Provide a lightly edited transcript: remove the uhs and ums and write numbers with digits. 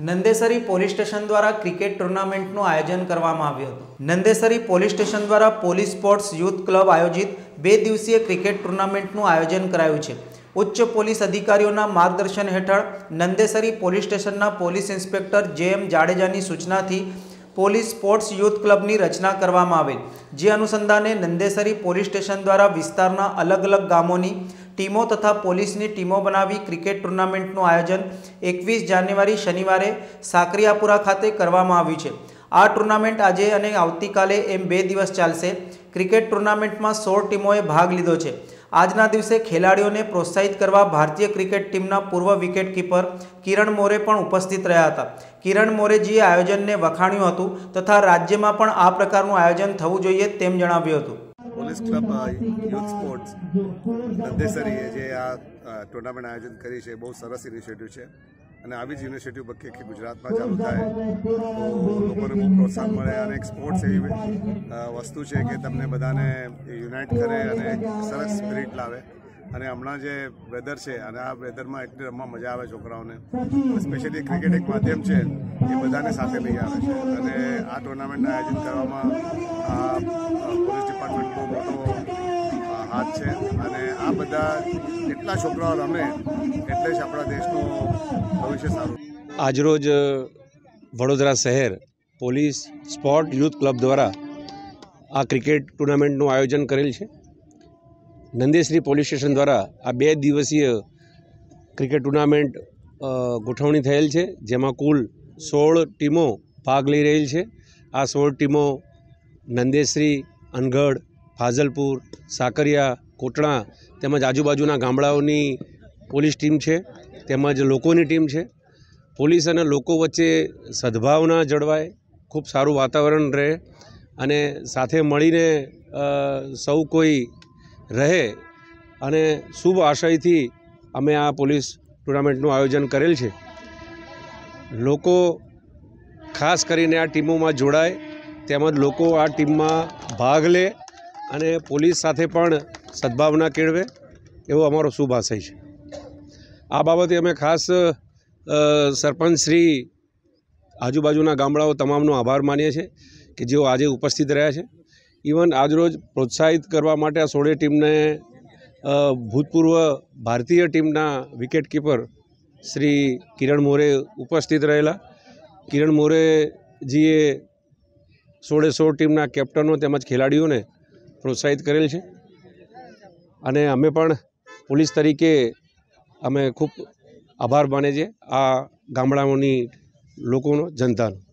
Nandesari police station द्वारा cricket टूर्नामेंटનું આયોજન કરવામાં આવ્યું હતું। નંદેસરી પોલીસ સ્ટેશન દ્વારા પોલીસ સ્પોર્ટ્સ યુથ ક્લબ આયોજિત 2 દિવસીય ક્રિકેટ ટૂર્નામેન્ટનું આયોજન કરાયું છે। ઉચ્ચ પોલીસ અધિકારીઓના માર્ગદર્શન હેઠળ નંદેસરી પોલીસ સ્ટેશનના પોલીસ ઇન્સ્પેક્ટર જે.એમ. જાડેજાની સૂચનાથી પોલીસ સ્પોર્ટ્સ યુથ ક્લબની રચના કરવામાં આવેલ, જે અનુસંધાને નંદેસરી પોલીસ સ્ટેશન દ્વારા વિસ્તારના અલગ અલગ ગામોની टीमों तथा पोलीसनी टीमों बनावी क्रिकेट टूर्नामेंटનું आयोजन 21 जान्युआरी शनिवारे साकरियापुरा खाते करवामां आव्युं छे। आ टूर्नामेंट आजे अने आवतीकाले एम 2 दिवस चालशे। क्रिकेट टूर्नामेंट में 16 टीमोए भाग लीधो छे। आजना दिवसे खेलाड़ीओने प्रोत्साहित करवा भारतीय क्रिकेट टीमना पूर्व विकेट कीपर किरण मोरे पण उपस्थित रह्या हता। किरण मोरेजीए आयोजनने वखाण्युं हतुं तथा राज्यमां पण आ प्रकारनुं आयोजन थवुं जोईए तेम जणाव्युं हतुं। पोलीस क्लब यूथ स्पोर्ट्स नंदेसरीए जे आ टूर्नामेंट आयोजन करी है बहुत सरस इनिशिएटिव है અને આવી જ યુનિવર્સિટી બધી ગુજરાતમાં ચાલુ થાય તો લોકોને બહુ પ્રોત્સાહન મળે અને એક સ્પોર્ટ્સ એવી વસ્તુ છે કે તમને બધાને યુનાઇટ કરે અને એક સરસ સ્પિરિટ લાવે અને હમણાં જે વેધર છે અને આ વેધરમાં એટલી રમવા મજા આવે છોકરાઓને, સ્પેશિયલી ક્રિકેટ એક માધ્યમ છે એ બધાને સાથે લઈ આવે છે અને આ ટુર્નામેન્ટનું આયોજન કરવામાં પોલીસ ડિપાર્ટમેન્ટ બહુ મોટો हाथ है અને આ બધા એટલા છોકરાઓ રમે એટલે જ આપણા દેશનું ભવિષ્ય સારું। આજરોજ વડોદરા શહેર પોલીસ સ્પોર્ટ યુથ ક્લબ દ્વારા આ ક્રિકેટ ટુર્નામેન્ટનું આયોજન કરેલ છે। નંદેસરી પોલીસ સ્ટેશન દ્વારા આ 2 દિવસીય ક્રિકેટ ટુર્નામેન્ટ ગોઠવણી થયેલ છે, જેમાં કુલ 16 ટીમો ભાગ લઈ રહેલ છે। આ 16 ટીમો નંદેસરી, અનગઢ, फाजलपुर, साकरिया, कोटड़ा तेमज आजूबाजूना गामडाओनी पोलीस टीम है, तेमज लोकोनी टीम है। पोलीस अने लोको वच्चे सद्भावना जळवाय, खूब सारू वातावरण रहे अने साथे मळीने सौ कोई रहे अने शुभ आशयथी अमे आ पोलीस टूर्नामेंटनुं आयोजन करेल छे। लोको खास करीने आ टीमोमां जोड़ाय तेमज लोको आ टीममां भाग ले અને પોલીસ સાથે પણ સદભાવના કેળવે એવો અમારો શુભ આશય છે। આ બાબતે અમે ખાસ સરપંચ શ્રી, આજુબાજુના ગામડાઓ તમામનો આભાર માનીએ છીએ કે જેઓ આજે ઉપસ્થિત રહ્યા છે। ઇવન આજરોજ પ્રોત્સાહિત કરવા માટે આ 16 ટીમને ભૂતપૂર્વ ભારતીય ટીમના વિકેટ કીપર શ્રી કિરણ મોરે ઉપસ્થિત રહેલા। કિરણ મોરેજીએ 16 ટીમના કેપ્ટનો તેમજ ખેલાડીઓને प्रोत्साहित करेल है अने अमे पण पोलीस तरीके अमे खूब आभार माने छे आ गामडाओनी लोकोनो, जनतानो।